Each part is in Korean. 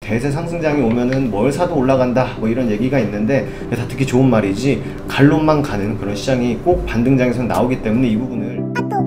대세 상승장이 오면은 뭘 사도 올라간다 뭐 이런 얘기가 있는데 다 듣기 좋은 말이지 갈론만 가는 그런 시장이 꼭 반등장에서 나오기 때문에 이 부분을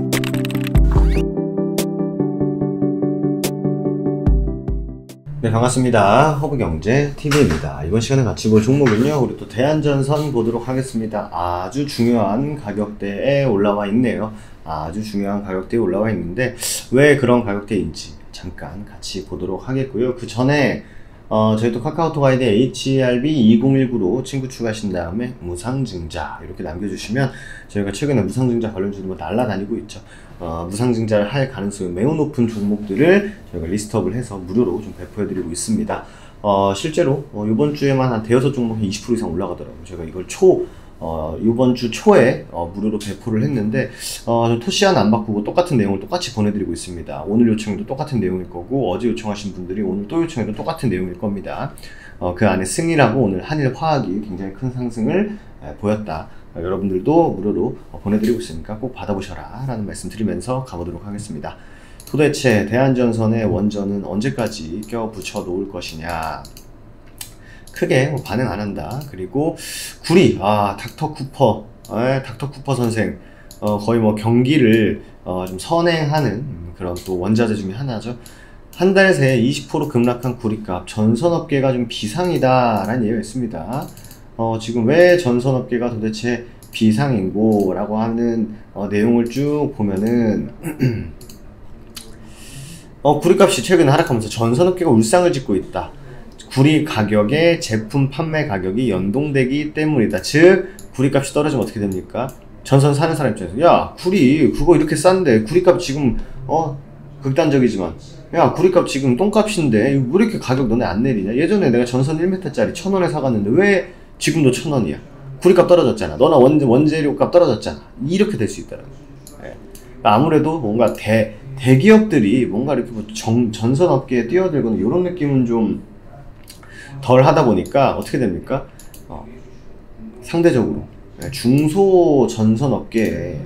네, 반갑습니다. 허브경제TV입니다. 이번 시간에 같이 볼 종목은요, 우리 또 대한전선 보도록 하겠습니다. 아주 중요한 가격대에 올라와 있네요. 아주 중요한 가격대에 올라와 있는데 왜 그런 가격대인지 잠깐 같이 보도록 하겠고요. 그 전에 저희 또 카카오톡 아이디 HERB2019로 친구 추가하신 다음에 무상증자 이렇게 남겨주시면 저희가 최근에 무상증자 관련주로 뭐 날라다니고 있죠. 무상증자를 할 가능성이 매우 높은 종목들을 저희가 리스트업을 해서 무료로 좀 배포해드리고 있습니다. 실제로 이번 주에만 한 대여섯 종목이 20% 이상 올라가더라고요. 제가 이걸 이번 주 초에 무료로 배포를 했는데 토시안 안 바꾸고 똑같은 내용을 똑같이 보내드리고 있습니다. 오늘 요청도 똑같은 내용일 거고 어제 요청하신 분들이 오늘 또 요청해도 똑같은 내용일 겁니다. 그 안에 승이라고 오늘 한일화학이 굉장히 큰 상승을 보였다. 여러분들도 무료로 보내드리고 있으니까 꼭 받아보셔라 라는 말씀 드리면서 가보도록 하겠습니다. 도대체 대한전선의 원전은 언제까지 껴붙여 놓을 것이냐. 크게 뭐 반응 안 한다. 그리고 구리, 닥터 쿠퍼 선생, 거의 뭐 경기를 좀 선행하는 그런 또 원자재 중에 하나죠. 한 달 새에 20% 급락한 구리값, 전선업계가 좀 비상이다 라는 얘기가 있습니다. 지금 왜 전선업계가 도대체 비상인고 라고 하는 내용을 쭉 보면은 구리값이 최근에 하락하면서 전선업계가 울상을 짓고 있다. 구리 가격에 제품 판매 가격이 연동되기 때문이다. 즉 구리값이 떨어지면 어떻게 됩니까? 전선 사는 사람 입장에서 야 구리 그거 이렇게 싼데 구리값 지금 극단적이지만 야 구리값 지금 똥값인데 왜 이렇게 가격 너네 안 내리냐? 예전에 내가 전선 1m짜리 1000원에 사갔는데 왜 지금도 1000원이야? 구리값 떨어졌잖아. 너나 원재료값 떨어졌잖아. 이렇게 될 수 있다는 거예요. 네. 아무래도 뭔가 대기업들이 뭔가 이렇게 뭐 전선업계에 뛰어들거나 이런 느낌은 좀 덜 하다 보니까 어떻게 됩니까? 상대적으로 중소전선업계가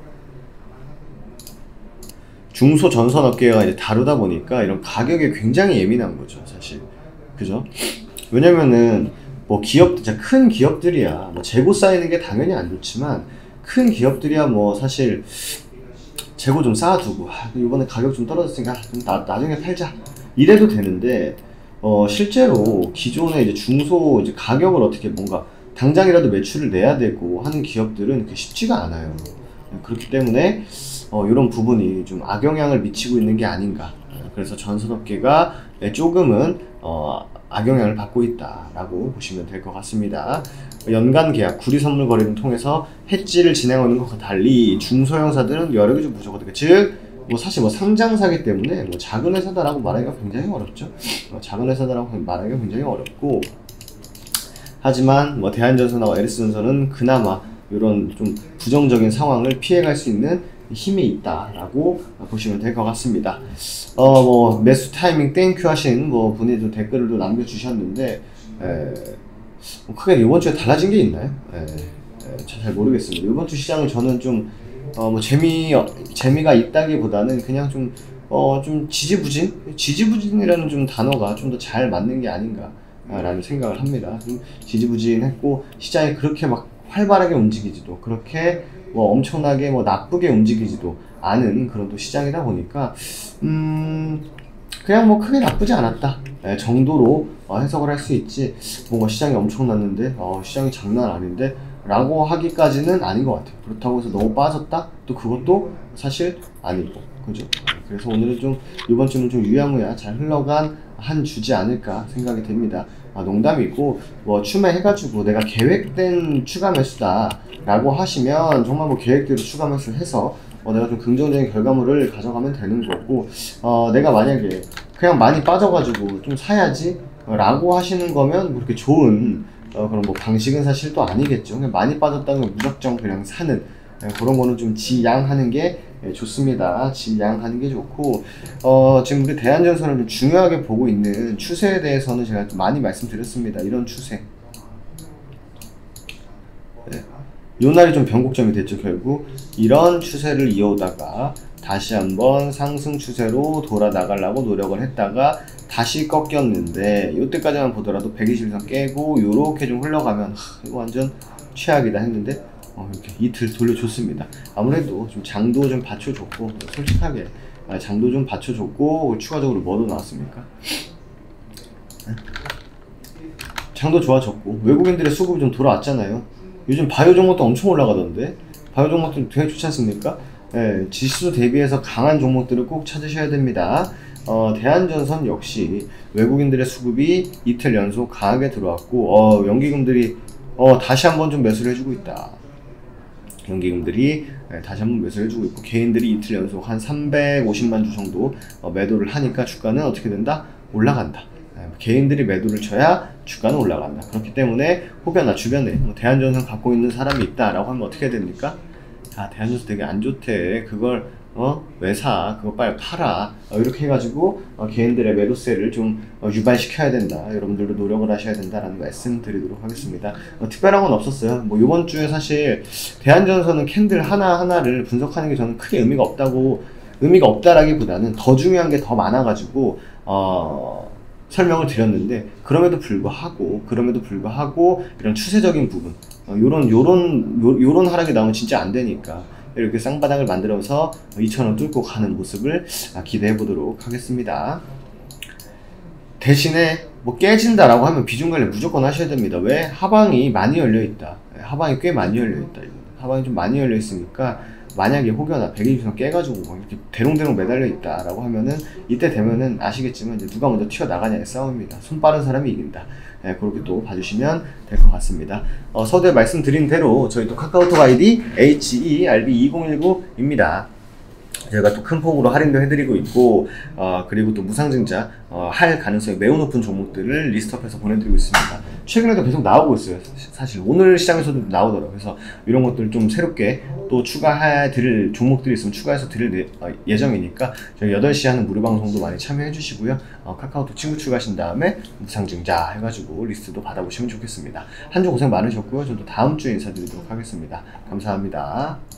이제 다루다 보니까 이런 가격에 굉장히 예민한 거죠, 사실. 그죠? 왜냐면은 뭐 큰 기업들이야 뭐 재고 쌓이는 게 당연히 안 좋지만 큰 기업들이야 뭐 사실 재고 좀 쌓아두고 이번에 가격 좀 떨어졌으니까 좀 나중에 팔자 이래도 되는데 실제로 기존의 이제 이제 가격을 어떻게 뭔가 당장이라도 매출을 내야 되고 하는 기업들은 그게 쉽지가 않아요. 그렇기 때문에 이런 부분이 좀 악영향을 미치고 있는 게 아닌가. 그래서 전선업계가 조금은 악영향을 받고 있다라고 보시면 될 것 같습니다. 연간 계약, 구리 선물 거래를 통해서 해지를 진행하는 것과 달리 중소형사들은 여러 개 좀 부족하다. 즉 뭐 사실 뭐 상장사기 때문에 뭐 작은 회사다라고 말하기가 굉장히 어렵죠. 작은 회사다라고 말하기가 굉장히 어렵고 하지만 뭐 대한전선하고 LS전선은 그나마 이런 좀 부정적인 상황을 피해갈 수 있는 힘이 있다라고 보시면 될 것 같습니다. 뭐 매수 타이밍 땡큐 하신 뭐 분이 좀 댓글을 또 남겨주셨는데 뭐 크게 이번 주에 달라진 게 있나요? 잘 모르겠습니다. 이번 주 시장을 저는 좀 뭐 재미가 있다기보다는 그냥 좀 지지부진이라는 좀 단어가 좀 더 잘 맞는 게 아닌가 라는 생각을 합니다. 좀 지지부진했고 시장이 그렇게 막 활발하게 움직이지도 그렇게 뭐 엄청나게 뭐 나쁘게 움직이지도 않은 그런 또 시장이다 보니까 그냥 뭐 크게 나쁘지 않았다 정도로 해석을 할 수 있지 뭔가 시장이 엄청났는데 시장이 장난 아닌데 라고 하기까지는 아닌 것 같아요. 그렇다고 해서 너무 빠졌다? 또 그것도 사실 아니고 그죠? 그래서 오늘은 좀 이번 주는 좀 유야무야 잘 흘러간 한 주지 않을까 생각이 됩니다. 농담이고 뭐 추매해가지고 내가 계획된 추가 매수다 라고 하시면 정말 뭐 계획대로 추가 매수를 해서 내가 좀 긍정적인 결과물을 가져가면 되는 거고 내가 만약에 그냥 많이 빠져가지고 좀 사야지 라고 하시는 거면 그렇게 좋은 그런 뭐 방식은 사실 또 아니겠죠. 그냥 많이 빠졌다면 무작정 그냥 사는 그런 거는 좀 지양하는 게 좋습니다. 지양하는 게 좋고 지금 우리 대한전선을 좀 중요하게 보고 있는 추세에 대해서는 제가 좀 많이 말씀드렸습니다. 이런 추세 요 날이 좀 변곡점이 됐죠. 결국 이런 추세를 이어오다가 다시 한번 상승 추세로 돌아 나가려고 노력을 했다가 다시 꺾였는데 이때까지만 보더라도 120선 깨고 요렇게 좀 흘러가면 이거 완전 최악이다 했는데 이렇게 이틀 돌려줬습니다. 아무래도 좀 장도 좀 받쳐줬고, 솔직하게 장도 좀 받쳐줬고, 추가적으로 뭐도 나왔습니까? 장도 좋아졌고, 외국인들의 수급이 좀 돌아왔잖아요. 요즘 바이오 종목도 엄청 올라가던데, 바이오 종목도 되게 좋지 않습니까? 지수 대비해서 강한 종목들을 꼭 찾으셔야 됩니다. 대한전선 역시 외국인들의 수급이 이틀 연속 강하게 들어왔고, 연기금들이 다시 한번 좀 매수를 해주고 있다. 연기금들이 다시 한번 매수를 해주고 있고, 개인들이 이틀 연속 한 350만 주 정도 매도를 하니까 주가는 어떻게 된다? 올라간다. 개인들이 매도를 쳐야 주가는 올라간다. 그렇기 때문에 혹여나 주변에 대한전선 갖고 있는 사람이 있다라고 하면 어떻게 됩니까? 대한전선 되게 안 좋대. 그걸 왜 사? 그거 빨리 팔아. 이렇게 해가지고 개인들의 매도세를 좀 유발시켜야 된다. 여러분들도 노력을 하셔야 된다라는 말씀 드리도록 하겠습니다. 특별한 건 없었어요. 뭐 이번 주에 사실 대한전선은 캔들 하나하나를 분석하는 게 저는 크게 의미가 없다라기보다는 더 중요한 게 더 많아가지고 설명을 드렸는데, 그럼에도 불구하고 이런 추세적인 부분, 요런 하락이 나오면 진짜 안 되니까 이렇게 쌍바닥을 만들어서 2,000원 뚫고 가는 모습을 기대해 보도록 하겠습니다. 대신에 뭐 깨진다라고 하면 비중 관리 무조건 하셔야 됩니다. 왜? 하방이 많이 열려 있다. 하방이 꽤 많이 열려 있다. 하방이 좀 많이 열려 있으니까 만약에 혹여나 120선 깨가지고 이렇게 대롱대롱 매달려 있다라고 하면은, 이때 되면은 아시겠지만 이제 누가 먼저 튀어나가냐의 싸움입니다. 손 빠른 사람이 이긴다. 그렇게 또 봐주시면 될 것 같습니다. 서두에 말씀드린 대로 저희 또 카카오톡 아이디 HERB2019입니다. 저희가 또 큰 폭으로 할인도 해드리고 있고, 그리고 또 무상증자 할 가능성이 매우 높은 종목들을 리스트업해서 보내드리고 있습니다. 최근에도 계속 나오고 있어요. 사실 오늘 시장에서도 나오더라고요. 그래서 이런 것들 좀 새롭게 또 추가해 드릴 종목들이 있으면 추가해서 드릴 예정이니까 저희 8시 하는 무료 방송도 많이 참여해 주시고요. 카카오톡 친구 추가하신 다음에 무상증자 해가지고 리스트도 받아보시면 좋겠습니다. 한 주 고생 많으셨고요. 저도 다음 주에 인사드리도록 하겠습니다. 감사합니다.